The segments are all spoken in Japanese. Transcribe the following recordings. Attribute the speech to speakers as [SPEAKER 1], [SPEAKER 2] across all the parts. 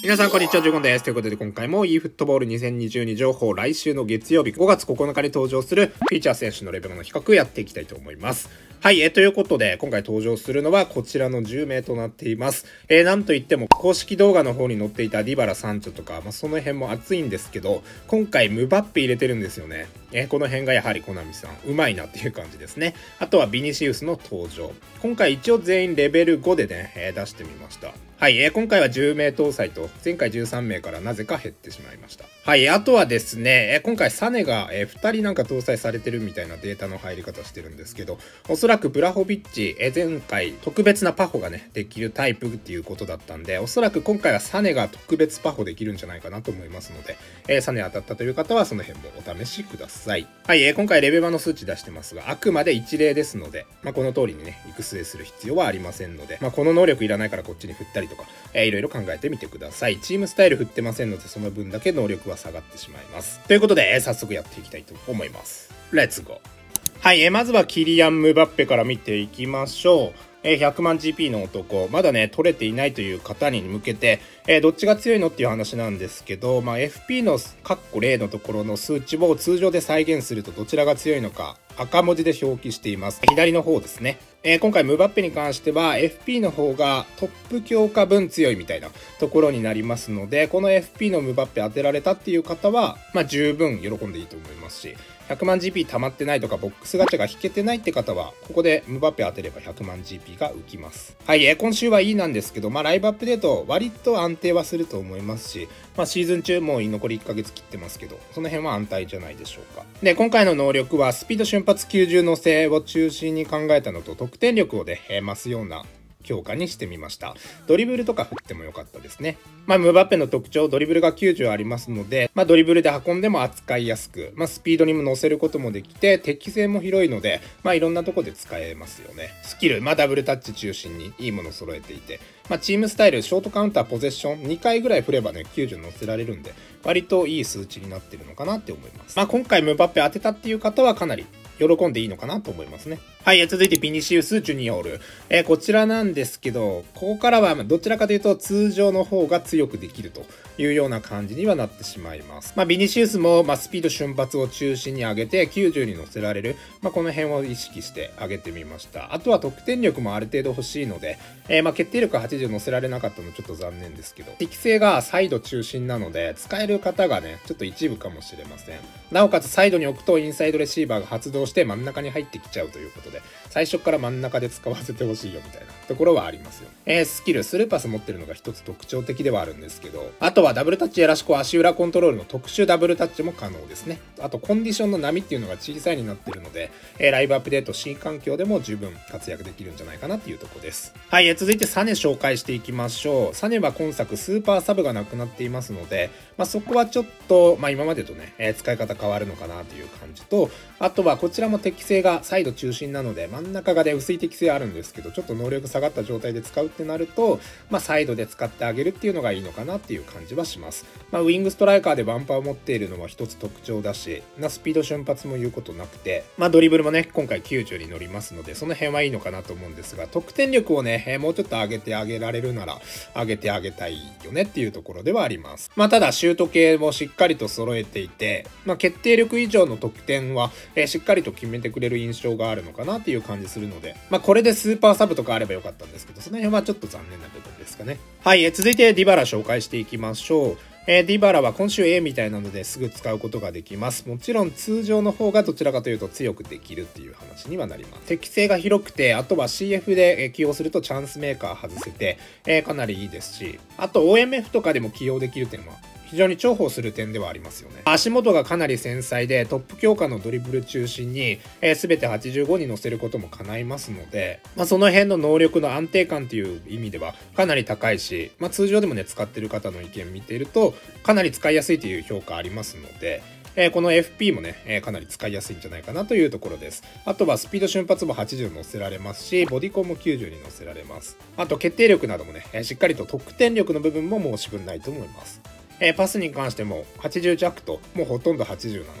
[SPEAKER 1] 皆さんこんにちは、ジュゴンです。ということで今回も e フットボール2022情報、来週の月曜日5月9日に登場するフィーチャー選手のレベルの比較をやっていきたいと思います。はい、ということで今回登場するのはこちらの10名となっています。なんといっても公式動画の方に載っていたディバラ、サンチョとか、その辺も熱いんですけど、今回ムバッペ入れてるんですよね。この辺がやはりコナミさんうまいなっていう感じですね。あとはビニシウスの登場。今回一応全員レベル5でね、出してみました。はい、今回は10名搭載と前回13名からなぜか減ってしまいました。はい、あとはですね、今回サネが2人なんか搭載されてるみたいなデータの入り方してるんですけど、おそらくブラホビッチ、前回特別なパフォがねできるタイプっていうことだったんで、おそらく今回はサネが特別パフォできるんじゃないかなと思いますので、サネ当たったという方はその辺もお試しください。はい、今回レベマの数値出してますが、あくまで一例ですので、この通りにね育成する必要はありませんので、この能力いらないからこっちに振ったりとか、いろいろ考えてみてください。チームスタイル振ってませんので、その分だけ能力は下がってしまいます。ということで、早速やっていきたいと思います。レッツゴー。はい、まずはキリアン・ムバッペから見ていきましょう。100万 GP の男、まだね取れていないという方に向けて、どっちが強いのっていう話なんですけど、FP のカッコ0のところの数値を通常で再現するとどちらが強いのか赤文字で表記しています。左の方ですね。今回ムバッペに関しては FP の方がトップ強化分強いみたいなところになりますので、この FP のムバッペ当てられたっていう方は十分喜んでいいと思いますし、100万 GP 溜まってないとかボックスガチャが引けてないって方はここでムバッペ当てれば100万 GP が浮きます。はい、今週はいいなんですけど、ライブアップデート割と安定はすると思いますし、シーズン中もう残り1ヶ月切ってますけど、その辺は安泰じゃないでしょうか。で、今回の能力はスピード瞬発90のせを中心に考えたのと、得点力をね増すような強化にしてみました。ドリブルとか振ってもよかったですね。ムバッペの特徴、ドリブルが90ありますので、ドリブルで運んでも扱いやすく、スピードにも乗せることもできて、適性も広いので、いろんなとこで使えますよね。スキル、ダブルタッチ中心にいいものを揃えていて、チームスタイル、ショートカウンター、ポゼッション、2回ぐらい振ればね、90乗せられるんで、割といい数値になってるのかなって思います。今回ムバッペ当てたっていう方はかなり喜んでいいのかなと思いますね。はい、続いてビニシウス・ジュニオール。こちらなんですけど、ここからはどちらかというと通常の方が強くできるというような感じにはなってしまいます。ビニシウスもスピード瞬発を中心に上げて90に乗せられる、この辺を意識して上げてみました。あとは得点力もある程度欲しいので、決定力80乗せられなかったのちょっと残念ですけど、適性がサイド中心なので使える方がねちょっと一部かもしれません。なおかつサイドに置くとインサイドレシーバーが発動して真ん中に入ってきちゃうということで、最初から真ん中で使わせてほしいよみたいなところはありますよ。スキルスルーパス持ってるのが一つ特徴的ではあるんですけど、あとはダブルタッチやらしく足裏コントロールの特殊ダブルタッチも可能ですね。あとコンディションの波っていうのが小さいになってるので、ライブアップデート新環境でも十分活躍できるんじゃないかなっていうところです。はい、続いてサネ紹介していきましょう。サネは今作スーパーサブがなくなっていますので、そこはちょっと今までとね、使い方変わるのかなという感じと、あとはこちらも適性がサイド中心なので真ん中がね薄い適性あるんですけど、ちょっと能力下がった状態で使うってなると、サイドで使ってあげるっていうのがいいのかなっていう感じはします。ウイングストライカーでバンパーを持っているのは一つ特徴だし、スピード瞬発も言うことなくて、ドリブルもね今回90に乗りますので、その辺はいいのかなと思うんですが、得点力をねもうちょっと上げてあげられるなら上げてあげたいよねっていうところではあります。ただシュート系もしっかりと揃えていて、決定力以上の得点は、しっかりと決めてくれる印象があるのかなっていう感じするので、これでスーパーサブとかあればよかったんですけど、その辺はちょっと残念な部分ですかね。はい、続いてディバラ紹介していきましょう。ディバラは今週 A みたいなのですぐ使うことができます。もちろん通常の方がどちらかというと強くできるっていう話にはなります。適性が広くて、あとは CF で起用するとチャンスメーカー外せて、かなりいいですし、あと OMF とかでも起用できる点は非常に重宝する点ではありますよね。足元がかなり繊細でトップ強化のドリブル中心に、全て85に乗せることも叶いますので、その辺の能力の安定感という意味ではかなり高いし、通常でもね使ってる方の意見見ているとかなり使いやすいという評価ありますので、この FP もね、かなり使いやすいんじゃないかなというところです。あとはスピード瞬発も80乗せられますし、ボディコンも90に乗せられます。あと決定力などもね、しっかりと得点力の部分も申し分ないと思います。パスに関しても80弱ともうほとんど80なので、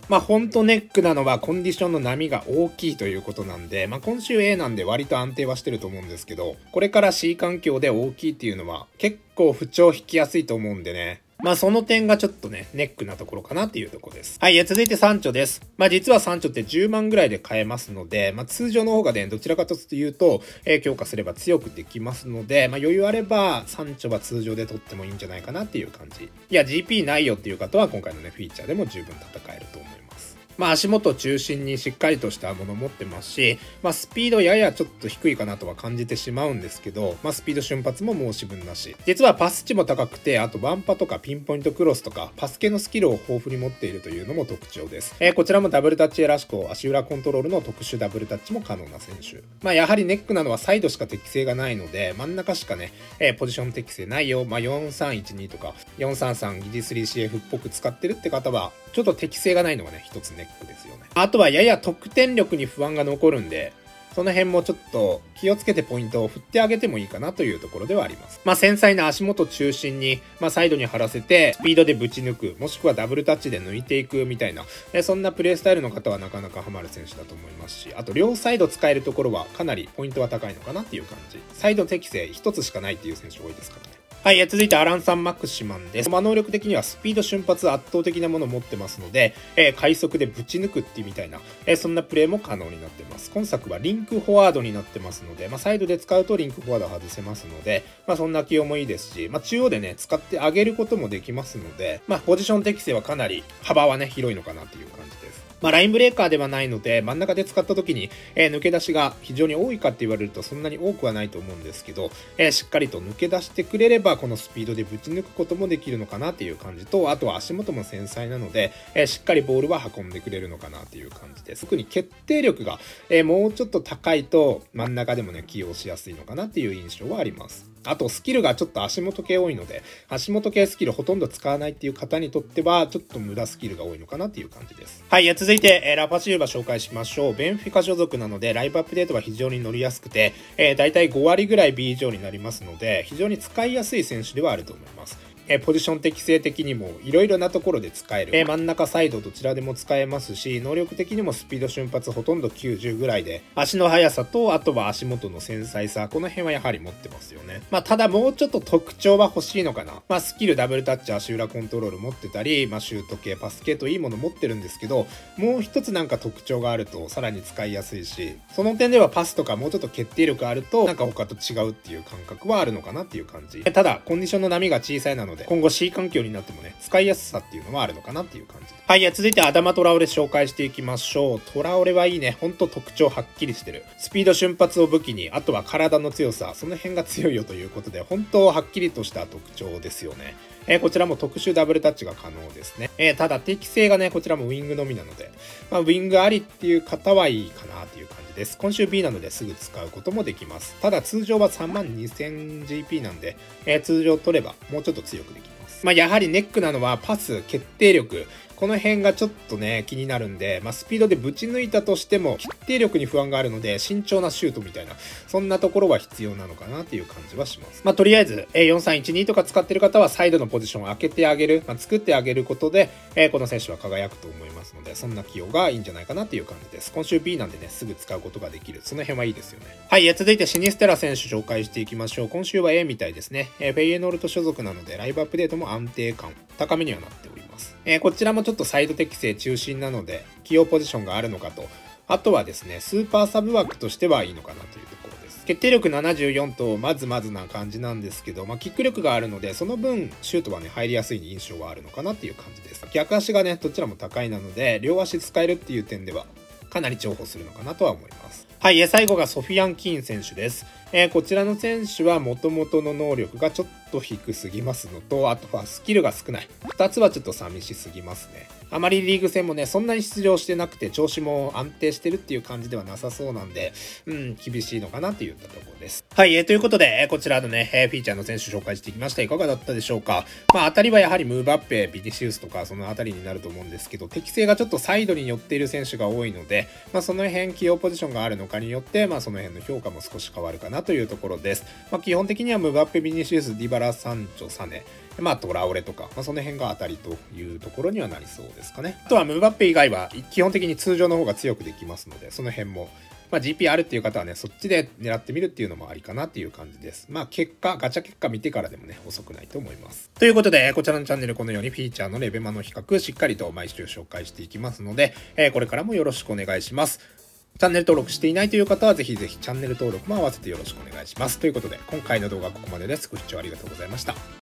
[SPEAKER 1] ほんとネックなのはコンディションの波が大きいということなんで、今週 A なんで割と安定はしてると思うんですけど、これから C 環境で大きいっていうのは結構不調引きやすいと思うんでね。その点がちょっとね、ネックなところかなっていうところです。はい、続いてサンチョです。実はサンチョって10万ぐらいで買えますので、通常の方がね、どちらかというと、強化すれば強くできますので、余裕あれば、サンチョは通常で取ってもいいんじゃないかなっていう感じ。いや、GP ないよっていう方は、今回のね、フィーチャーでも十分戦えると思います。足元中心にしっかりとしたものを持ってますし、スピードややちょっと低いかなとは感じてしまうんですけど、スピード瞬発も申し分なし。実はパス値も高くて、あとワンパとかピンポイントクロスとか、パス系のスキルを豊富に持っているというのも特徴です。こちらもダブルタッチエラシコ、足裏コントロールの特殊ダブルタッチも可能な選手。やはりネックなのはサイドしか適性がないので、真ん中しかね、ポジション適性ないよ。4312とか、433ギリ 3CF っぽく使ってるって方は、ちょっと適性がないのがね、一つネックですよね。あとはやや得点力に不安が残るんで、その辺もちょっと気をつけてポイントを振ってあげてもいいかなというところではあります。繊細な足元中心に、サイドに張らせて、スピードでぶち抜く、もしくはダブルタッチで抜いていくみたいな、そんなプレイスタイルの方はなかなかハマる選手だと思いますし、あと両サイド使えるところはかなりポイントは高いのかなっていう感じ。サイド適性一つしかないっていう選手多いですからね。はい、続いてアランサン・マクシマンです。能力的にはスピード瞬発圧倒的なものを持ってますので、快速でぶち抜くっていうみたいな、そんなプレーも可能になってます。今作はリンクフォワードになってますので、サイドで使うとリンクフォワード外せますので、そんな起用もいいですし、中央でね、使ってあげることもできますので、ポジション適性はかなり幅はね、広いのかなっていう感じです。ラインブレーカーではないので、真ん中で使った時に、抜け出しが非常に多いかって言われるとそんなに多くはないと思うんですけど、しっかりと抜け出してくれれば、このスピードでぶち抜くこともできるのかなっていう感じと、あとは足元も繊細なので、しっかりボールは運んでくれるのかなっていう感じです。特に決定力が、もうちょっと高いと真ん中でもね、起用しやすいのかなっていう印象はあります。あとスキルがちょっと足元系多いので、足元系スキルほとんど使わないっていう方にとっては、ちょっと無駄スキルが多いのかなっていう感じです。はい、続いて、ラパシルバ紹介しましょう。ベンフィカ所属なので、ライブアップデートは非常に乗りやすくて、だいたい5割ぐらい B 以上になりますので、非常に使いやすい選手ではあると思います。ポジション適性的にもいろいろなところで使える。真ん中サイドどちらでも使えますし、能力的にもスピード瞬発ほとんど90ぐらいで、足の速さと、あとは足元の繊細さ、この辺はやはり持ってますよね。ただもうちょっと特徴は欲しいのかな。スキルダブルタッチ、足裏コントロール持ってたり、シュート系、パス系といいもの持ってるんですけど、もう一つなんか特徴があるとさらに使いやすいし、その点ではパスとかもうちょっと決定力あると、なんか他と違うっていう感覚はあるのかなっていう感じ。ただ、コンディションの波が小さいなので、今後 C 環境になってもね、使いやすさっていうのはあるのかなっていう感じ。はい、続いてアダマトラオレ紹介していきましょう。トラオレはいいね。ほんと特徴はっきりしてる。スピード瞬発を武器に、あとは体の強さ、その辺が強いよということで、本当はっきりとした特徴ですよね。こちらも特殊ダブルタッチが可能ですね。ただ適性がね、こちらもウィングのみなので、ウィングありっていう方はいいかなっていう感じです。今週 B なのですぐ使うこともできます。ただ通常は 32,000GP なんで、通常取ればもうちょっと強くできます。やはりネックなのはパス、決定力。この辺がちょっとね、気になるんで、スピードでぶち抜いたとしても、決定力に不安があるので、慎重なシュートみたいな、そんなところは必要なのかなっていう感じはします。とりあえず、4312とか使ってる方は、サイドのポジションを開けてあげる、作ってあげることで、この選手は輝くと思いますので、そんな起用がいいんじゃないかなっていう感じです。今週 B なんでね、すぐ使うことができる。その辺はいいですよね。はい、続いてシニステラ選手紹介していきましょう。今週は A みたいですね。フェイエノルト所属なので、ライブアップデートも安定感、高めにはなっております。こちらもちょっとサイド適性中心なので、起用ポジションがあるのかと。あとはですね、スーパーサブ枠としてはいいのかなというところです。決定力74とまずな感じなんですけど、キック力があるので、その分シュートはね、入りやすい印象はあるのかなっていう感じです。逆足がね、どちらも高いなので、両足使えるっていう点では、かなり重宝するのかなとは思います。はい、最後がソフィアン・キーン選手です。こちらの選手は元々の能力がちょっと低すぎますのと、あとはスキルが少ない。2つはちょっと寂しすぎますね。あまりリーグ戦もね、そんなに出場してなくて、調子も安定してるっていう感じではなさそうなんで、厳しいのかなって言ったところです。はい、ということで、こちらのね、フィーチャーの選手紹介していきました。いかがだったでしょうか。当たりはやはりムーバッペ、ビニシウスとか、そのあたりになると思うんですけど、適性がちょっとサイドに寄っている選手が多いので、その辺起用ポジションがあるのかかによって、その辺の評価も少し変わるかなというところです。基本的にはムバッペ、ビニシウス、ディバラ、サンチョ、サネ、トラオレとか、その辺が当たりというところにはなりそうですかね。あとはムバッペ以外は基本的に通常の方が強くできますので、その辺もGP あるっていう方はね、そっちで狙ってみるっていうのもありかなっていう感じです。ガチャ結果見てからでもね、遅くないと思います。ということで、こちらのチャンネルこのようにフィーチャーのレベマの比較、しっかりと毎週紹介していきますので、これからもよろしくお願いします。チャンネル登録していないという方は、ぜひぜひチャンネル登録も合わせてよろしくお願いします。ということで、今回の動画はここまでです。ご視聴ありがとうございました。